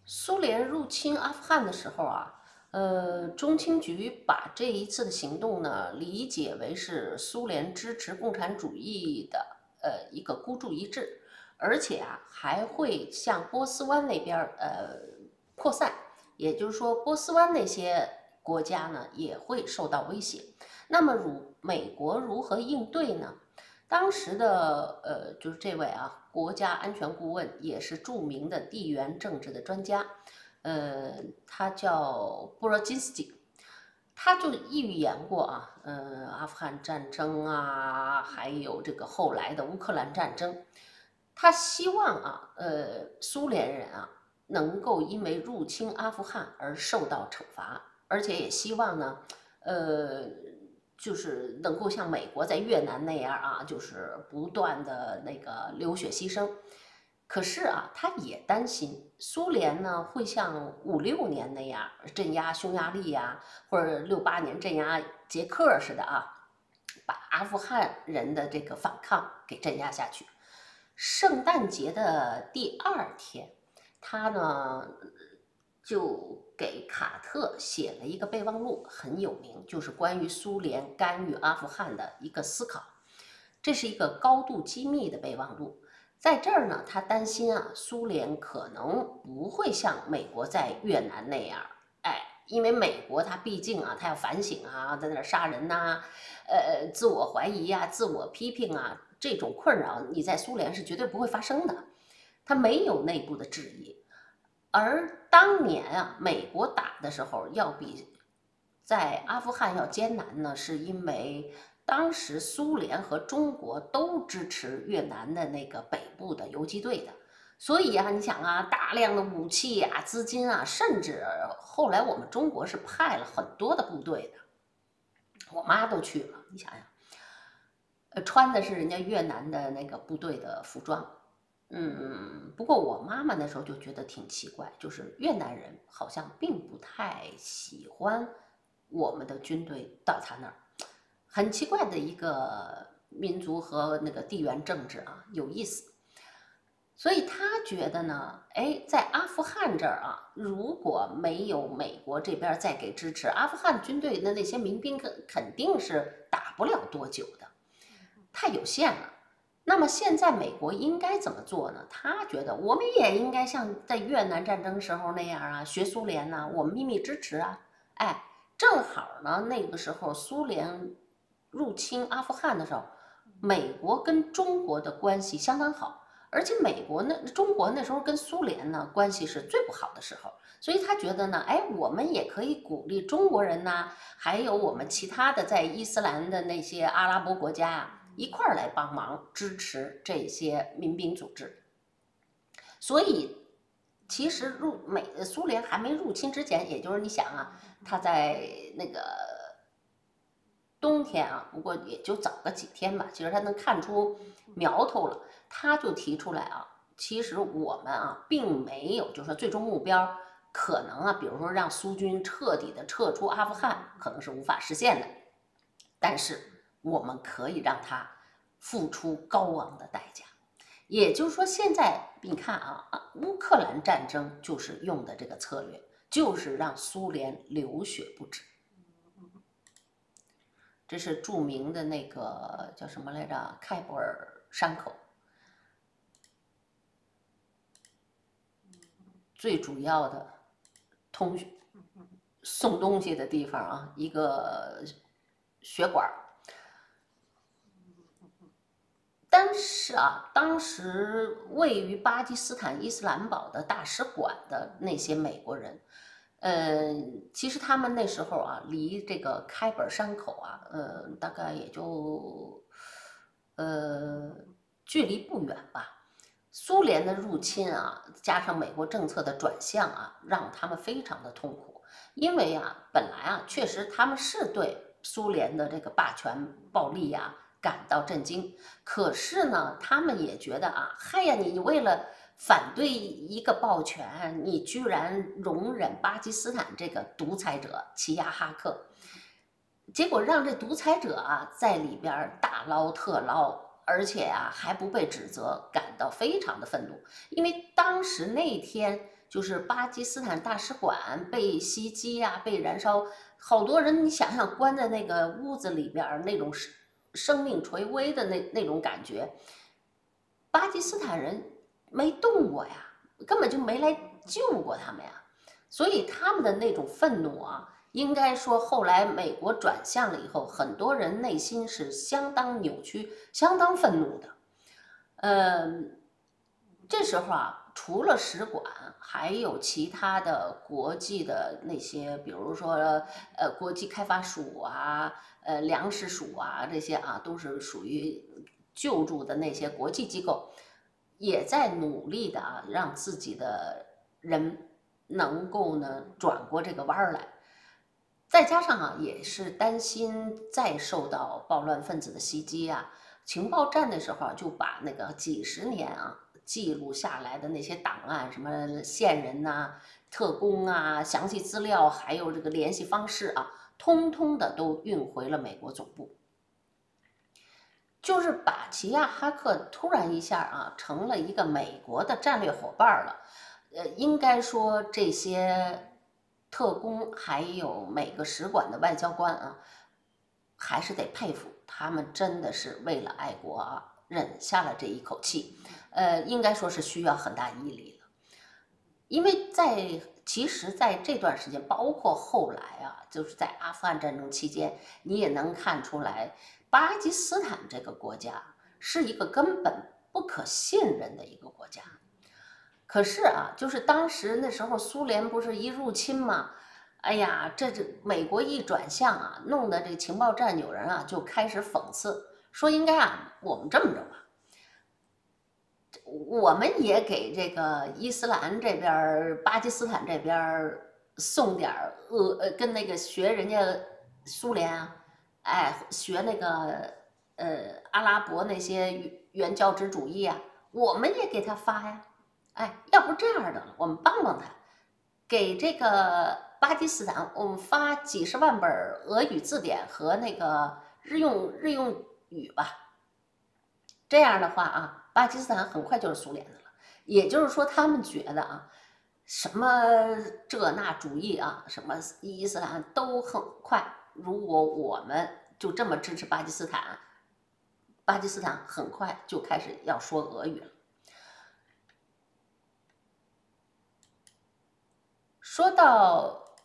苏联入侵阿富汗的时候啊，中情局把这一次的行动呢理解为是苏联支持共产主义的一个孤注一掷，而且啊还会向波斯湾那边扩散，也就是说波斯湾那些国家呢也会受到威胁。那么美国如何应对呢？当时的就是这位啊，国家安全顾问，也是著名的地缘政治的专家，他叫布罗金斯基，他就预言过啊，阿富汗战争啊，还有这个后来的乌克兰战争，他希望啊，苏联人啊能够因为入侵阿富汗而受到惩罚，而且也希望呢，呃，就是能够像美国在越南那样啊，就是不断的那个流血牺牲。可是啊，他也担心苏联呢会像56年那样镇压匈牙利呀、或者68年镇压捷克似的啊，把阿富汗人的这个反抗给镇压下去。圣诞节的第2天，他呢就给卡特写了一个备忘录，很有名，就是关于苏联干预阿富汗的一个思考。这是一个高度机密的备忘录。在这儿呢，他担心啊，苏联可能不会像美国在越南那样，因为美国它毕竟啊，它要反省啊，在那杀人呐、自我怀疑啊，自我批评啊，这种困扰你在苏联是绝对不会发生的，它没有内部的质疑。而当年啊，美国打的时候要比在阿富汗要艰难呢，是因为当时苏联和中国都支持越南的那个北部的游击队的，所以啊，你想啊，大量的武器啊、资金啊，甚至后来我们中国是派了很多的部队的，我妈都去了，你想想，穿的是人家越南的那个部队的服装。不过我妈妈那时候就觉得挺奇怪，就是越南人好像并不太喜欢我们的军队到他那儿，很奇怪的一个民族和那个地缘政治啊，有意思。所以他觉得呢，在阿富汗这儿啊，如果没有美国这边再给支持，阿富汗军队的那些民兵肯定是打不了多久的，太有限了。那么现在美国应该怎么做呢？他觉得我们也应该像在越南战争时候那样啊，学苏联呐、我们秘密支持啊。哎，正好呢，那个时候苏联入侵阿富汗的时候，美国跟中国的关系相当好。而且中国那时候跟苏联呢关系是最不好的时候，所以他觉得呢，我们也可以鼓励中国人呐，还有我们其他的在伊斯兰的那些阿拉伯国家呀，一块儿来帮忙支持这些民兵组织。所以，其实苏联还没入侵之前，也就是你想啊，他在那个冬天啊，不过也就早个几天吧，其实他能看出苗头了，他就提出来啊，其实我们啊并没有，就是说最终目标可能啊，比如说让苏军彻底的撤出阿富汗，可能是无法实现的，但是我们可以让他付出高昂的代价。也就是说，现在你看啊，乌克兰战争就是用的这个策略，就是让苏联流血不止。这是著名的那个叫什么来着？开伯尔山口，最主要的通送东西的地方啊，一个血管。但是啊，当时位于巴基斯坦伊斯兰堡的大使馆的那些美国人，其实他们那时候啊，离这个开本山口啊，大概也就，呃，距离不远吧。苏联的入侵啊，加上美国政策的转向啊，让他们非常的痛苦。因为啊，本来啊，确实他们是对苏联的这个霸权暴力呀、感到震惊，可是呢，他们也觉得啊，嗨呀，你为了反对一个暴权，你居然容忍巴基斯坦这个独裁者欺压哈克，结果让这独裁者啊在里边大捞特捞，而且啊还不被指责，感到非常的愤怒。因为当时那天就是巴基斯坦大使馆被袭击呀、被燃烧，好多人你想想关在那个屋子里边那种生命垂危的那种感觉，巴基斯坦人没动过呀，根本就没来救过他们呀，所以他们的那种愤怒啊。应该说，后来美国转向了以后，很多人内心是相当扭曲、相当愤怒的。这时候啊，除了使馆，还有其他的国际的那些，比如说国际开发署啊、粮食署啊这些啊，都是属于救助的那些国际机构，也在努力的啊，让自己的人能够呢转过这个弯儿来。再加上啊，也是担心再受到暴乱分子的袭击啊，情报站的时候就把那个几十年啊记录下来的那些档案，什么线人呐、特工啊、详细资料，还有这个联系方式啊，通通的都运回了美国总部。就是把齐亚哈克突然一下啊，成了一个美国的战略伙伴了。应该说这些特工还有每个使馆的外交官啊，还是得佩服他们，真的是为了爱国啊，忍下了这一口气。应该说是需要很大毅力了，因为其实在这段时间，包括后来啊，就是在阿富汗战争期间，你也能看出来，巴基斯坦这个国家是一个根本不可信任的一个国家。可是啊，就是当时那时候苏联不是一入侵嘛，哎呀，这美国一转向啊，弄得这情报站有人啊就开始讽刺，说应该啊，我们这么着吧，我们也给这个伊斯兰这边、巴基斯坦这边送点跟那个学人家苏联啊，哎，学那个阿拉伯那些原教旨主义啊，我们也给他发呀。哎，要不这样的，我们帮帮他，给这个巴基斯坦我们发几十万本俄语字典和那个日用语吧。这样的话啊，巴基斯坦很快就是苏联的了。也就是说，他们觉得啊，什么这那主义啊，什么伊斯兰都很快。如果我们就这么支持巴基斯坦，巴基斯坦很快就开始要说俄语了。说到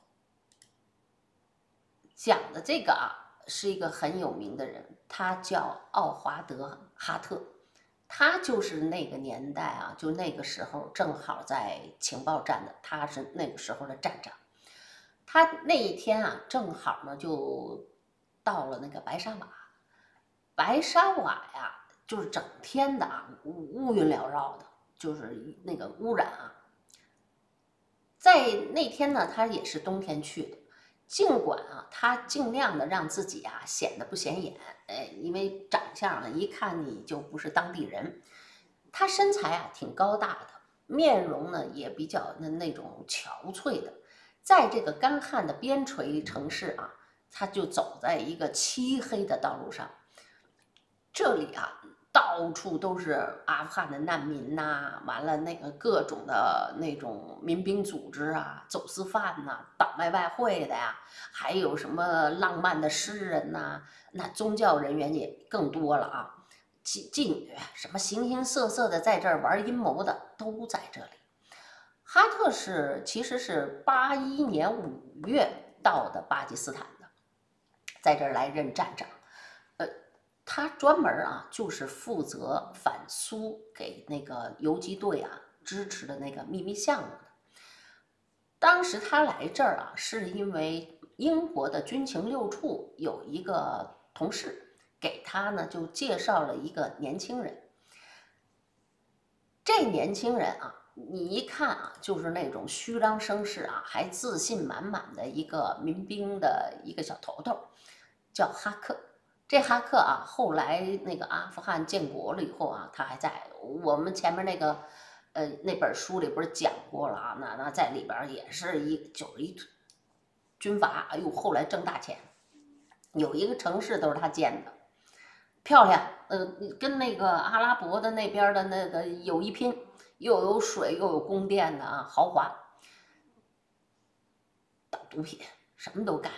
讲的这个啊，是一个很有名的人，他叫奥华德·哈特。他就是那个年代啊，就那个时候正好在情报站的，他是那个时候的站长。他那一天啊，正好呢就到了那个白沙瓦。白沙瓦呀，就是整天的啊乌云缭绕的，就是那个污染啊。在那天呢，他也是冬天去的，尽管啊，他尽量的让自己啊显得不显眼，因为长相啊一看你就不是当地人。他身材啊挺高大的，面容呢也比较那种憔悴的，在这个干旱的边陲城市啊，他就走在一个漆黑的道路上。这里啊，到处都是阿富汗的难民呐、完了那个各种的那种民兵组织啊、走私犯呐、倒卖外汇的呀，还有什么浪漫的诗人呐、那宗教人员也更多了啊。妓女什么形形色色的在这儿玩阴谋的都在这里。哈特其实是81年5月到的巴基斯坦的，在这儿来任站长。他专门啊，就是负责反苏给那个游击队啊支持的那个秘密项目的。当时他来这儿啊，是因为英国的军情六处有一个同事给他呢就介绍了一个年轻人。这年轻人啊，你一看啊，就是那种虚张声势啊，还自信满满的一个民兵的一个小头头，叫哈克。这哈克啊，后来那个阿富汗建国了以后啊，他还在我们前面那个那本书里不是讲过了啊？那在里边也是就是一军阀，哎呦，后来挣大钱，有一个城市都是他建的，漂亮，跟那个阿拉伯的那边的那个有一拼。 又有水又有供电的啊，豪华，倒毒品，什么都干。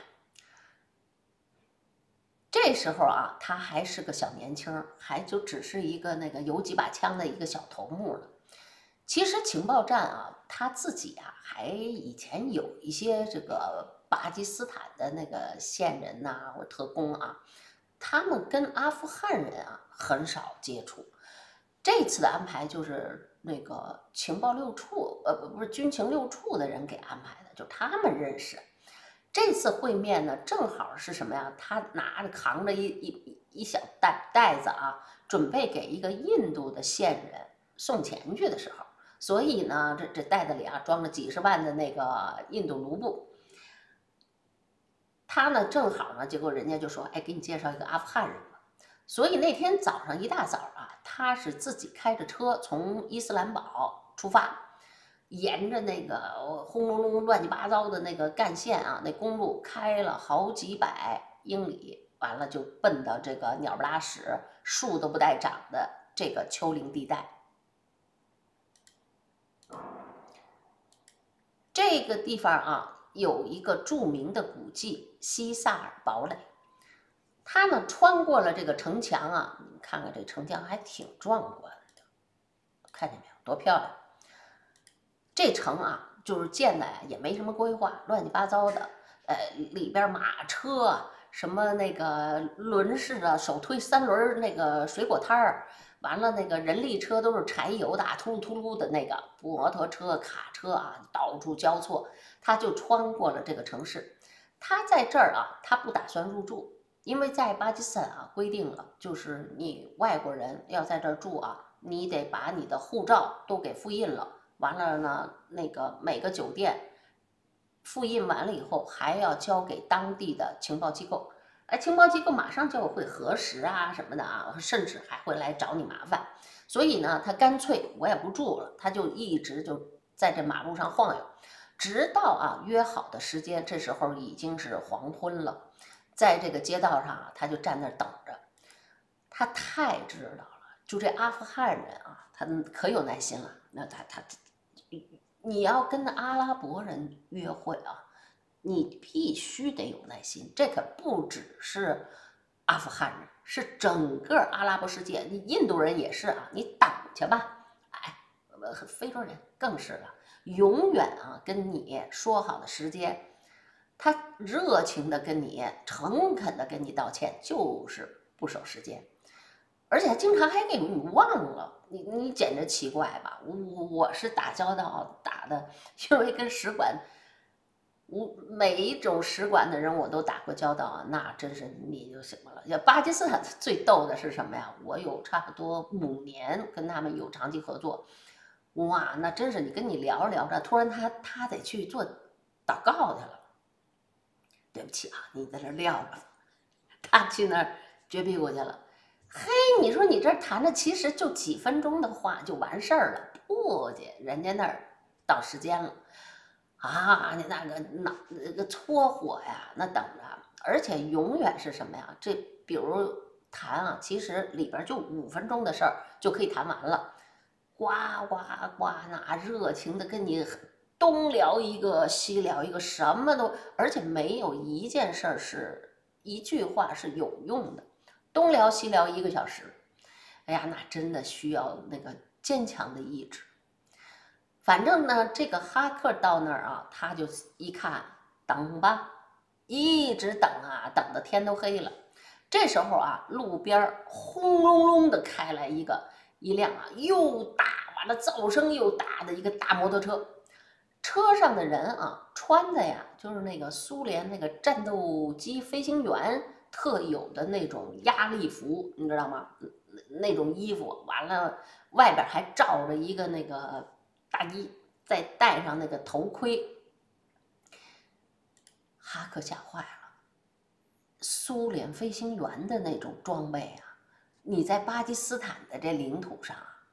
这时候啊，他还是个小年轻，还就只是一个那个有几把枪的一个小头目了。其实情报站啊，他自己啊，还以前有一些这个巴基斯坦的那个线人呐、或特工啊，他们跟阿富汗人啊很少接触。这次的安排就是那个情报六处，不是军情六处的人给安排的，就他们认识。这次会面呢，正好是什么呀？他扛着一小袋子啊，准备给一个印度的线人送钱去的时候，所以呢，这袋子里啊装了几十万的那个印度卢布。他呢正好呢，结果人家就说，哎，给你介绍一个阿富汗人吧。所以那天早上一大早啊，他是自己开着车从伊斯兰堡出发，沿着那个轰隆隆乱七八糟的那个干线啊，那公路开了好几百英里，完了就奔到这个鸟不拉屎、树都不带长的这个丘陵地带。这个地方啊，有一个著名的古迹西萨尔堡垒。他呢穿过了这个城墙啊，你看看这城墙还挺壮观的，看见没有？多漂亮！这城啊，就是建的也没什么规划，乱七八糟的。里边马车啊，什么那个轮式啊，手推三轮那个水果摊儿，完了那个人力车都是柴油的，突噜突噜的那个摩托车、卡车啊，到处交错。他就穿过了这个城市。他在这儿啊，他不打算入住，因为在巴基斯坦啊规定了，就是你外国人要在这儿住啊，你得把你的护照都给复印了。完了呢，那个每个酒店复印完了以后，还要交给当地的情报机构，而情报机构马上就会核实啊什么的啊，甚至还会来找你麻烦。所以呢，他干脆我也不住了，他就一直就在这马路上晃悠，直到啊约好的时间，这时候已经是黄昏了，在这个街道上啊，他就站那儿等着。他太知道了，就这阿富汗人啊，他可有耐心了。那他你要跟阿拉伯人约会啊，你必须得有耐心。这可不只是阿富汗人，是整个阿拉伯世界。你印度人也是啊，你等去吧。哎，非洲人更是了，永远啊跟你说好的时间，他热情的跟你、诚恳的跟你道歉，就是不守时间。而且经常还给你忘了，你简直奇怪吧？我是打交道打的，因为跟使馆，每一种使馆的人我都打过交道啊，那真是你就什么了。要巴基斯坦最逗的是什么呀？我有差不多5年跟他们有长期合作，哇，那真是你跟你聊着聊着，突然他得去做祷告去了。对不起啊，你在这撂着，他去那儿撅屁股去了。嘿，你说你这谈的其实就几分钟的话就完事儿了，不去人家那儿到时间了啊！你那个搓火呀，那等着，而且永远是什么呀？这比如谈啊，其实里边就5分钟的事儿就可以谈完了，呱呱呱，那热情的跟你东聊一个西聊一个，什么都，而且没有一件事儿是一句话是有用的。东聊西聊1个小时，哎呀，那真的需要那个坚强的意志。反正呢，这个哈克到那儿啊，他就一看，等吧，一直等啊，等到天都黑了。这时候啊，路边轰隆隆的开来一辆啊又大完了噪声又大的一个大摩托车，车上的人啊穿的呀就是那个苏联那个战斗机飞行员特有的那种压力服，你知道吗？那种衣服，完了外边还罩着一个那个大衣，再戴上那个头盔。哈克吓坏了，苏联飞行员的那种装备啊，你在巴基斯坦的这领土上啊，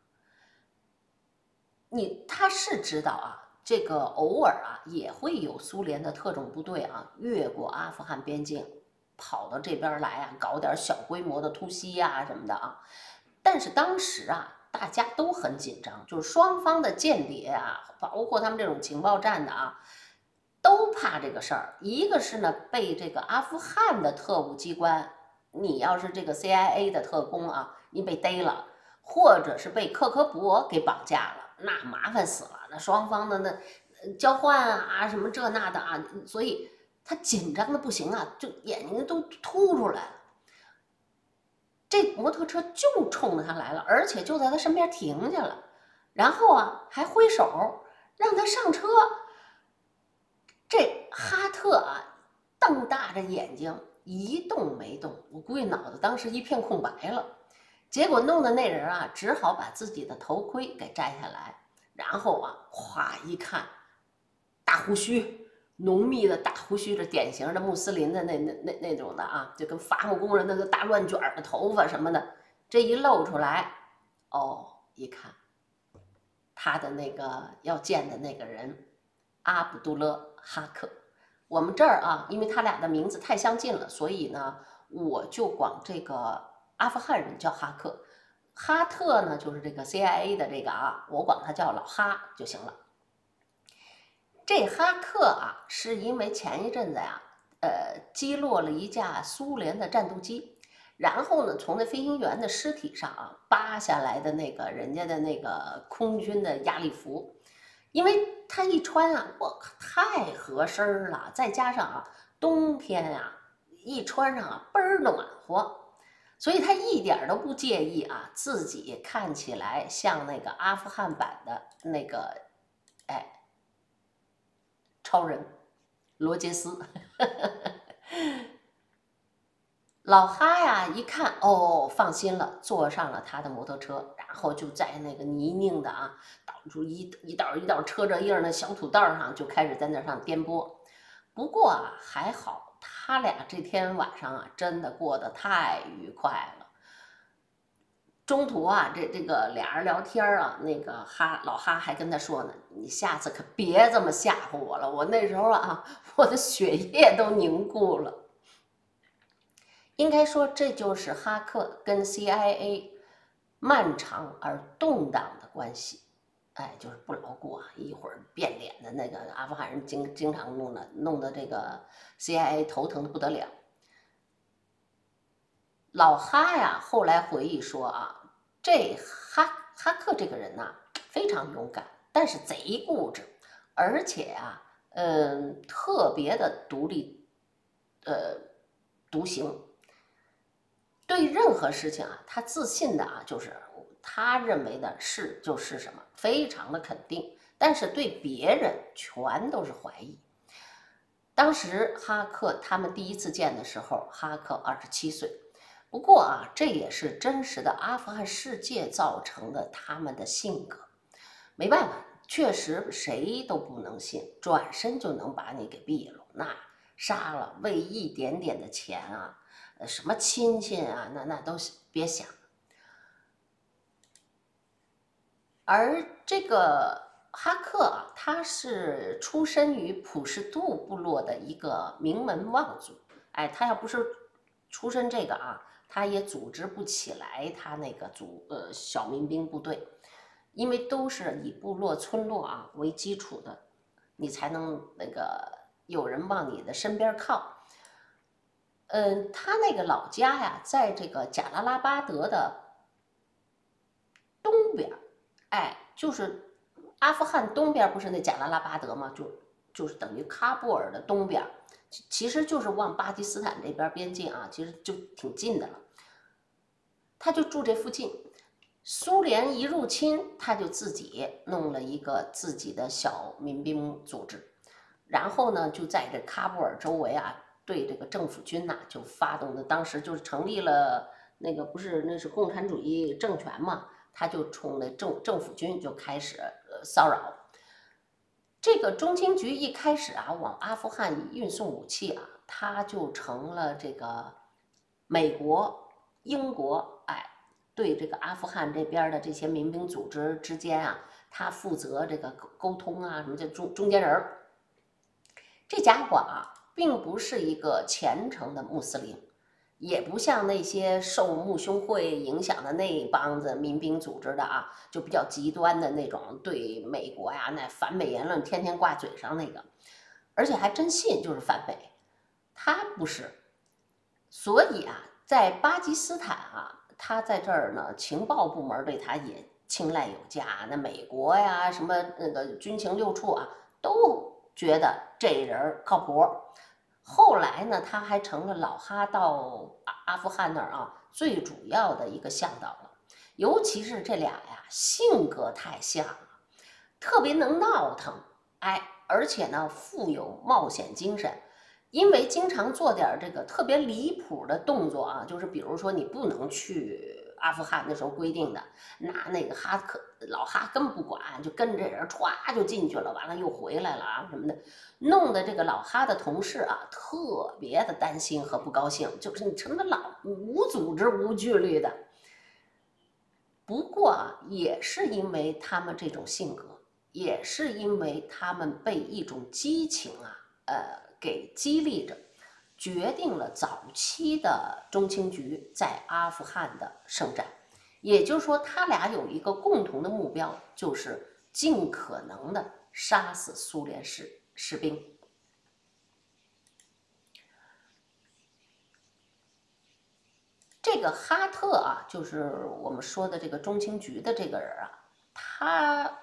他是知道啊。这个偶尔啊，也会有苏联的特种部队啊，越过阿富汗边境，跑到这边来啊，搞点小规模的突袭啊什么的啊。但是当时啊， 大家都很紧张，就是双方的间谍啊，包括他们这种情报站的啊，都怕这个事儿。一个是呢，被这个阿富汗的特务机关，你要是这个 CIA 的特工啊，你被逮了，或者是被克格勃给绑架了，那麻烦死了。那双方的那交换啊，什么这那的啊，所以他紧张的不行啊，就眼睛都凸出来了。这摩托车就冲着他来了，而且就在他身边停下了，然后啊还挥手让他上车。这哈特啊瞪大着眼睛一动没动，我估计脑子当时一片空白了。结果弄得那人啊只好把自己的头盔给摘下来，然后啊咵一看，大胡须，浓密的大胡须，这典型的穆斯林的那种的啊，就跟伐木工人那个大乱卷的头发什么的，这一露出来，哦，一看他的那个要见的那个人阿卜杜勒哈克。我们这儿啊，因为他俩的名字太相近了，所以呢，我就管这个阿富汗人叫哈克，哈特呢就是这个 CIA 的这个啊，我管他叫老哈就行了。这哈克啊，是因为前一阵子呀，击落了一架苏联的战斗机，然后呢，从那飞行员的尸体上啊扒下来的那个人家的那个空军的压力服，因为他一穿啊，我靠，太合身了，再加上啊，冬天啊，一穿上啊倍儿暖和，所以他一点都不介意啊，自己看起来像那个阿富汗版的那个，哎。超人罗杰斯，老哈呀，一看哦，放心了，坐上了他的摩托车，然后就在那个泥泞的啊，到处一道一道车辙印的小土道上，就开始在那上颠簸。不过啊，还好他俩这天晚上啊，真的过得太愉快了。中途啊，这个俩人聊天啊，那个老哈还跟他说呢：“你下次可别这么吓唬我了，我那时候啊，我的血液都凝固了。”应该说，这就是哈克跟 CIA 漫长而动荡的关系。哎，就是不牢固啊，一会儿变脸的那个阿富汗人经常弄得这个 CIA 头疼的不得了。老哈呀，后来回忆说啊，这哈克这个人呐，非常勇敢，但是贼固执，而且啊，特别的独行。对任何事情啊，他自信的啊，就是他认为的是就是什么，非常的肯定，但是对别人全都是怀疑。当时哈克他们第一次见的时候，哈克27岁。不过啊，这也是真实的阿富汗世界造成的他们的性格。没办法，确实谁都不能信，转身就能把你给毙了。那杀了为一点点的钱啊，什么亲戚啊，那都别想。而这个哈克啊，他是出身于普什图部落的一个名门望族。哎，他要不是出身这个啊，他也组织不起来他那个小民兵部队，因为都是以部落村落啊为基础的，你才能那个有人往你的身边靠。他那个老家呀，在这个贾拉拉巴德的东边，哎，就是阿富汗东边不是那贾拉拉巴德吗？就是等于喀布尔的东边，其实就是往巴基斯坦这边边境啊，其实就挺近的了。他就住这附近，苏联一入侵，他就自己弄了一个自己的小民兵组织，然后呢，就在这喀布尔周围啊，对这个政府军呐，就发动的，当时就是成立了那个不是那是共产主义政权嘛，他就冲那政府军就开始骚扰。这个中情局一开始啊，往阿富汗运送武器啊，他就成了这个美国、英国，哎，对这个阿富汗这边的这些民兵组织之间啊，他负责这个沟通啊，什么叫中间人。这家伙啊，并不是一个虔诚的穆斯林， 也不像那些受穆兄会影响的那帮子民兵组织的啊，就比较极端的那种对美国呀那反美言论天天挂嘴上那个，而且还真信就是反美。他不是，所以啊，在巴基斯坦啊，他在这儿呢，情报部门对他也青睐有加。那美国呀，什么那个军情六处啊，都觉得这人靠谱。后来呢，他还成了老哈到阿富汗那儿啊最主要的一个向导了。尤其是这俩呀，性格太像了，特别能闹腾，哎，而且呢，富有冒险精神。因为经常做点这个特别离谱的动作啊，就是比如说你不能去阿富汗那时候规定的，那个老哈根本不管，就跟着人歘就进去了，完了又回来了啊什么的，弄得这个老哈的同事啊特别的担心和不高兴，就是你成了无组织无纪律的。不过啊，也是因为他们这种性格，也是因为他们被一种激情啊，给激励着，决定了早期的中情局在阿富汗的胜战。也就是说，他俩有一个共同的目标，就是尽可能的杀死苏联士兵。这个哈特啊，就是我们说的这个中情局的这个人啊，他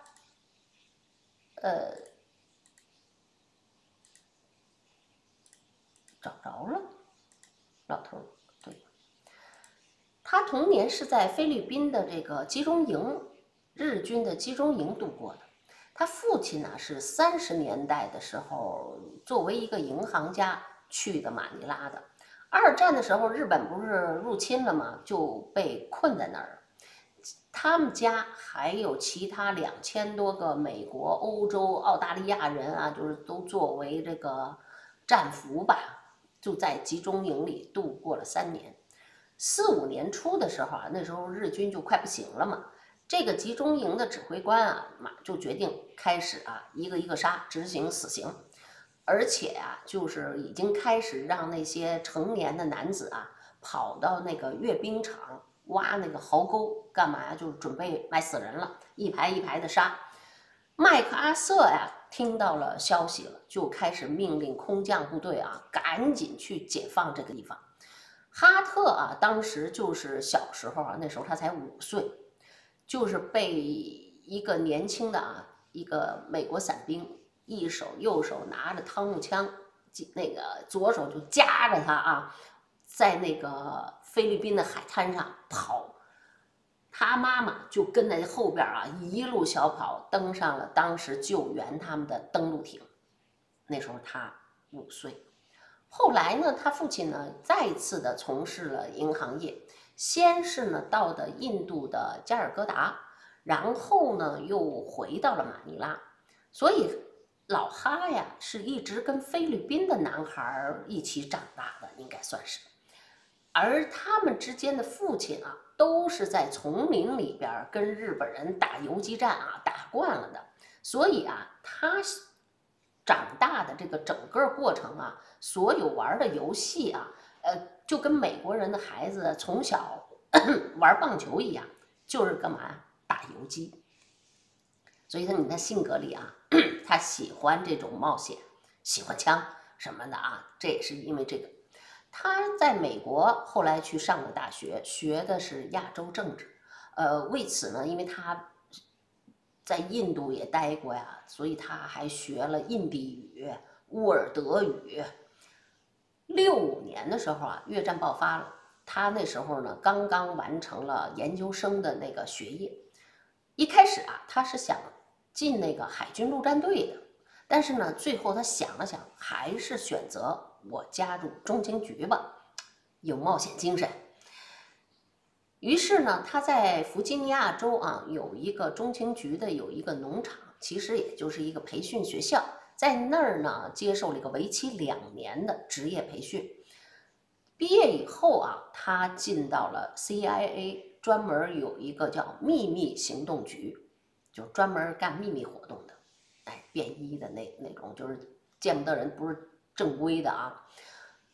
找着了，老头儿，对，他童年是在菲律宾的这个集中营，日军的集中营度过的。他父亲呢是30年代的时候作为一个银行家去的马尼拉的。二战的时候，日本不是入侵了吗？就被困在那儿。他们家还有其他2000多个美国、欧洲、澳大利亚人啊，就是都作为这个战俘吧，就在集中营里度过了3年。45年初的时候啊，那时候日军就快不行了嘛。这个集中营的指挥官啊，就决定开始啊一个一个杀，执行死刑。而且啊，就是已经开始让那些成年的男子啊，跑到那个阅兵场挖那个壕沟，干嘛呀？就是准备埋死人了，一排一排的杀。麦克阿瑟呀，听到了消息了，就开始命令空降部队啊，赶紧去解放这个地方。哈特啊，当时就是小时候啊，那时候他才5岁，就是被一个年轻的啊，一个美国伞兵，右手拿着汤姆枪，那个左手就夹着他啊，在那个菲律宾的海滩上跑，他妈妈就跟在后边啊，一路小跑，登上了当时救援他们的登陆艇。那时候他5岁。后来呢，他父亲呢再次的从事了银行业，先是呢到的印度的加尔各答，然后呢又回到了马尼拉。所以老哈呀是一直跟菲律宾的男孩一起长大的，应该算是。而他们之间的父亲啊，都是在丛林里边跟日本人打游击战啊，打惯了的。所以啊，他长大的这个整个过程啊，所有玩的游戏啊，就跟美国人的孩子从小玩棒球一样，就是干嘛呀？打游击。所以你看性格里啊，他喜欢这种冒险，喜欢枪什么的啊，这也是因为这个。他在美国后来去上了大学，学的是亚洲政治。为此呢，因为他在印度也待过呀，所以他还学了印地语、乌尔德语。65年的时候啊，越战爆发了，他那时候呢刚刚完成了研究生的那个学业。一开始啊，他是想进那个海军陆战队的，但是呢，最后他想了想，还是选择我加入中情局吧，有冒险精神。于是呢，他在弗吉尼亚州啊有一个中情局的有一个农场，其实也就是一个培训学校，在那儿呢接受了一个为期2年的职业培训。毕业以后啊，他进到了 CIA， 专门有一个叫秘密行动局，就专门干秘密活动的，便衣的那种，就是见不得人，不是正规的啊。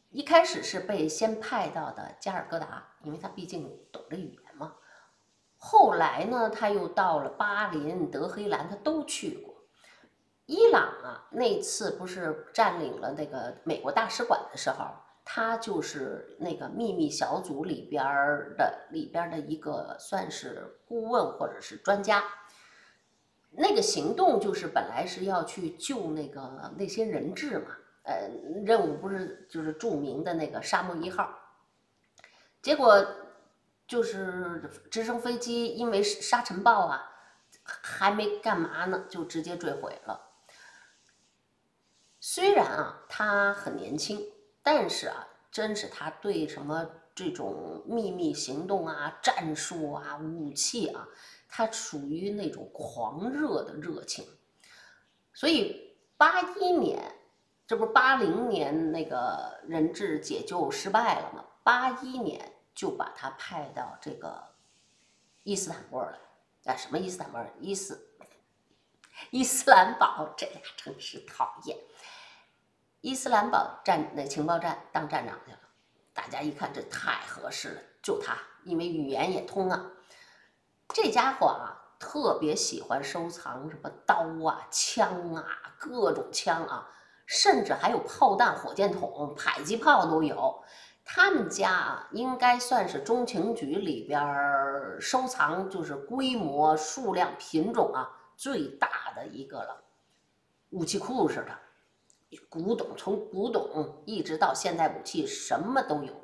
一开始是被先派到的加尔各答，因为他毕竟懂这语言嘛。后来呢，他又到了巴林、德黑兰，他都去过。伊朗啊，那次不是占领了那个美国大使馆的时候，他就是那个秘密小组里边的一个算是顾问或者是专家。那个行动就是本来是要去救那些人质嘛，任务不是就是著名的那个沙漠1号，结果就是直升飞机因为沙尘暴啊，还没干嘛呢，就直接坠毁了。虽然啊他很年轻，但是啊，真是他对什么这种秘密行动啊、战术啊、武器啊，他属于那种狂热的热情。所以81年，这不是80年那个人质解救失败了吗？81年就把他派到这个伊斯坦布尔来。什么伊斯坦布尔？伊斯兰堡这俩城市讨厌。伊斯兰堡情报站当站长去了，大家一看这太合适了，就他，因为语言也通啊。这家伙啊，特别喜欢收藏什么刀啊、枪啊，各种枪啊，甚至还有炮弹、火箭筒、迫击炮都有。他们家啊，应该算是中情局里边收藏就是规模、数量、品种啊最大的一个了，武器库似的。从古董一直到现代武器，什么都有。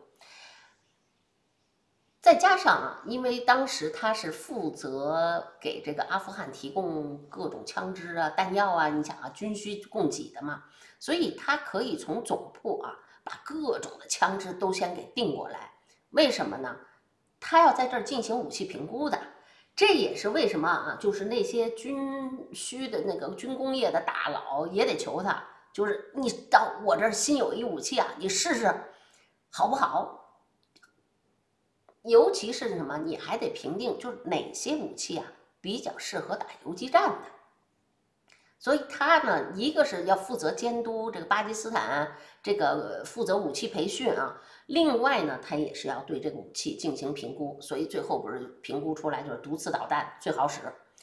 再加上啊，因为当时他是负责给这个阿富汗提供各种枪支啊、弹药啊，你想啊，军需供给的嘛，所以他可以从总部啊把各种的枪支都先给订过来。为什么呢？他要在这儿进行武器评估的。这也是为什么啊，就是那些军需的那个军工业的大佬也得求他。就是你到我这儿新有一武器啊，你试试好不好？尤其是什么，你还得评定就是哪些武器啊比较适合打游击战的。所以他呢，一个是要负责监督这个巴基斯坦这个负责武器培训啊，另外呢，他也是要对这个武器进行评估。所以最后不是评估出来就是毒刺导弹最好使。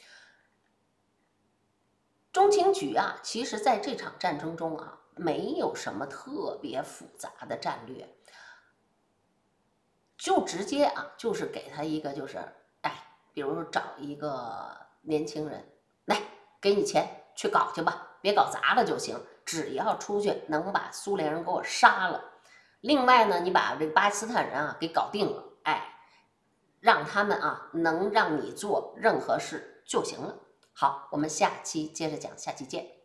中情局啊，其实在这场战争中啊，没有什么特别复杂的战略，就直接啊，就是给他一个就是，比如说找一个年轻人来，给你钱去搞去吧，别搞砸了就行，只要出去能把苏联人给我杀了。另外呢，你把这个巴基斯坦人啊给搞定了，让他们啊能让你做任何事就行了。好，我们下期接着讲，下期见。